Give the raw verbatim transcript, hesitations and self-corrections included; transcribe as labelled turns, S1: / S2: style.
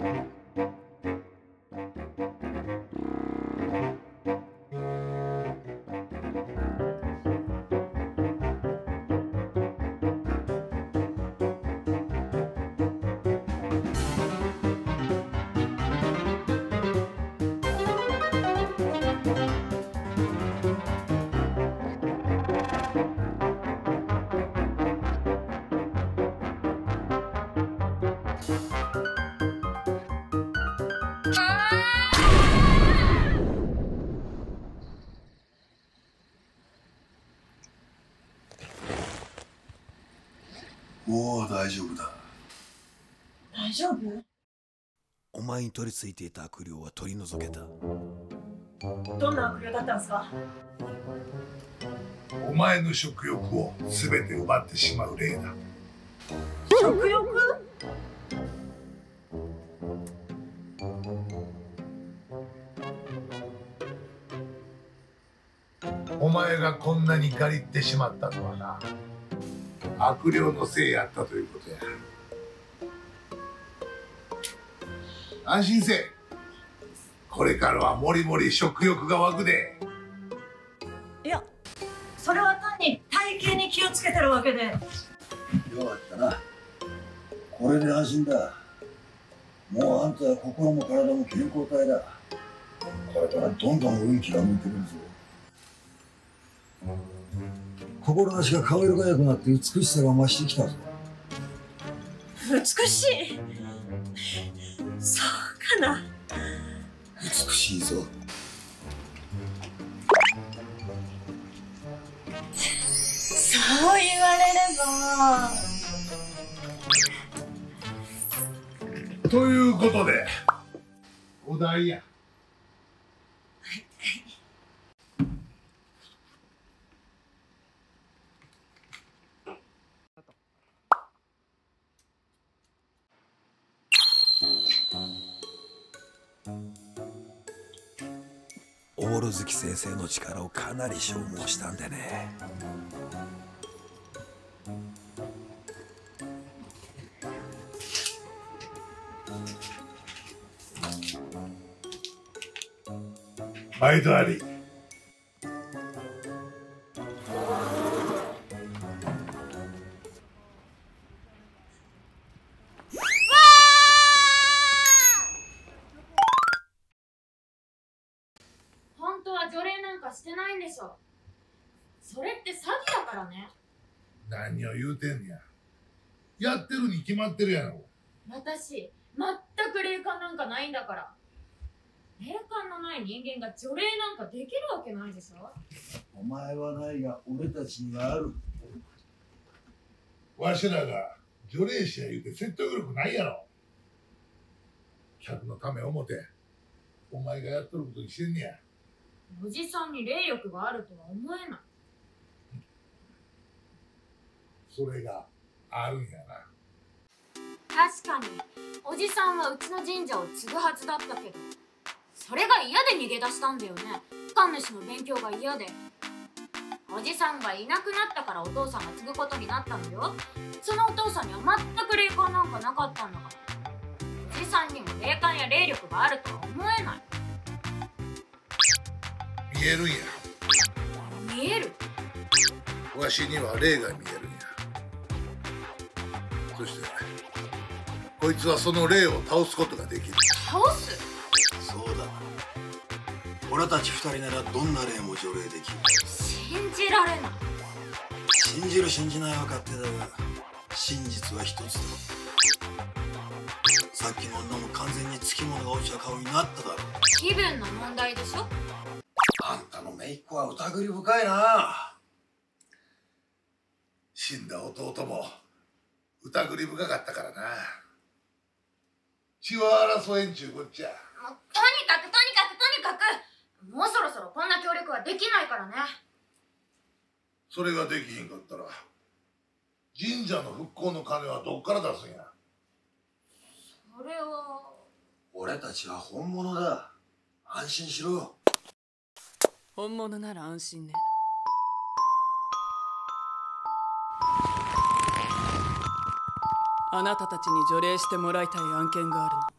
S1: もう大丈夫だ。
S2: 大丈夫？
S3: お前に取り付いていた悪霊は取り除けた。
S2: どんな悪霊だったんですか？
S1: お前の食欲を全て奪ってしまう霊だ。
S2: 食欲？
S1: お前がこんなに借りってしまったのはな、悪霊のせいやったということや。安心せえ。これからはもりもり食欲が湧くで。
S2: いや、それは単に体型に気をつけてるわけで。
S4: よかったな。これで安心だ。もうあんたは心も体も健康体だ。これからどんどん運気が向いてくるぞ。心足が顔色が良くなって美しさが増してきたぞ。
S2: 美しい？そうかな。
S4: 美しいぞ。
S2: そう言われれば。
S1: ということでお題や。
S3: オール月先生の力をかなり消耗したんでね。
S1: 毎度あり。
S5: 本当は除霊なんかしてないんでしょ。それって詐欺だからね。
S1: 何を言うてんねや。やってるに決まってるやろ。
S5: 私全く霊感なんかないんだから。霊感のない人間が除霊なんかできるわけないでしょ。
S4: お前はないが俺たちにはある。
S1: わしらが除霊師や言うて説得力ないやろ。客のため思てお前がやっとることにしてんねや。
S5: おじさんに霊力があるとは思えない。
S1: それがあるんやな。
S5: 確かにおじさんはうちの神社を継ぐはずだったけど、それが嫌で逃げ出したんだよね。神主の勉強が嫌で。おじさんがいなくなったからお父さんが継ぐことになったんだよ。そのお父さんには全く霊感なんかなかったんだから。おじさんにも霊感や霊力があるとは思えない。
S1: 見えるんや。
S5: 見える？
S1: わしには霊が見えるんや。そしてこいつはその霊を倒すことができる。
S5: 倒す？
S4: そうだ。俺たち二人ならどんな霊も除霊できる。
S5: 信じられない。
S4: 信じる信じないは勝手だが真実は一つだ。さっきの女も完全につきものが落ちた顔になっただろう。
S5: 気分の問題でしょ。
S4: あんたの姪っ子は疑り深いな。
S1: 死んだ弟も疑り深かったからな。血は争えんちゅうこっちゃ。
S5: もうとにかくとにかくとにかくもうそろそろこんな協力はできないからね。
S1: それができひんかったら神社の復興の金はどっから出すんや。
S5: それは
S4: 俺たちは本物だ。安心しろ。
S6: 本物なら安心ね。あなたたちに除霊してもらいたい案件があるの。